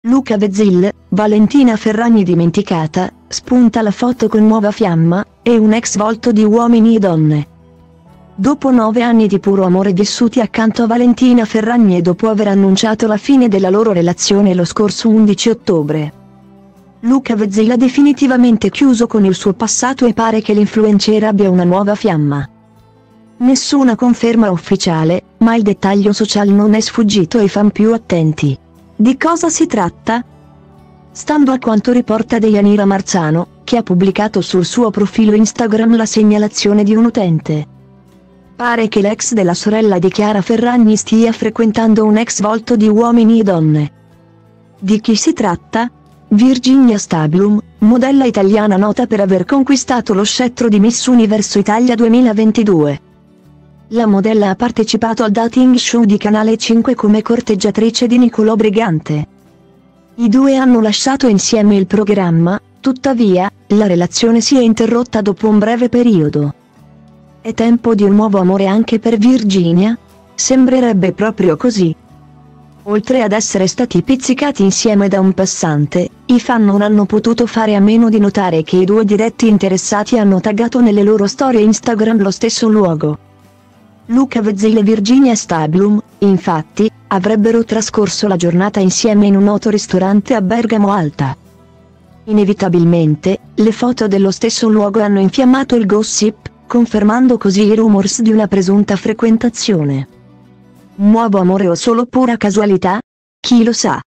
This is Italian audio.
Luca Vezzil, Valentina Ferragni dimenticata, spunta la foto con nuova fiamma, e un ex volto di Uomini e Donne. Dopo 9 anni di puro amore vissuti accanto a Valentina Ferragni e dopo aver annunciato la fine della loro relazione lo scorso 11 ottobre. Luca Vezzil ha definitivamente chiuso con il suo passato e pare che l'influencer abbia una nuova fiamma. Nessuna conferma ufficiale, ma il dettaglio social non è sfuggito ai fan più attenti. Di cosa si tratta? Stando a quanto riporta Deianira Marzano, che ha pubblicato sul suo profilo Instagram la segnalazione di un utente. Pare che l'ex della sorella di Chiara Ferragni stia frequentando un ex volto di Uomini e Donne. Di chi si tratta? Virginia Stablum, modella italiana nota per aver conquistato lo scettro di Miss Universo Italia 2022. La modella ha partecipato al dating show di Canale 5 come corteggiatrice di Nicolò Brigante. I due hanno lasciato insieme il programma, tuttavia, la relazione si è interrotta dopo un breve periodo. È tempo di un nuovo amore anche per Virginia? Sembrerebbe proprio così. Oltre ad essere stati pizzicati insieme da un passante, i fan non hanno potuto fare a meno di notare che i due diretti interessati hanno taggato nelle loro storie Instagram lo stesso luogo. Luca Vezzil e Virginia Stablum, infatti, avrebbero trascorso la giornata insieme in un noto ristorante a Bergamo Alta. Inevitabilmente, le foto dello stesso luogo hanno infiammato il gossip, confermando così i rumors di una presunta frequentazione. Nuovo amore o solo pura casualità? Chi lo sa?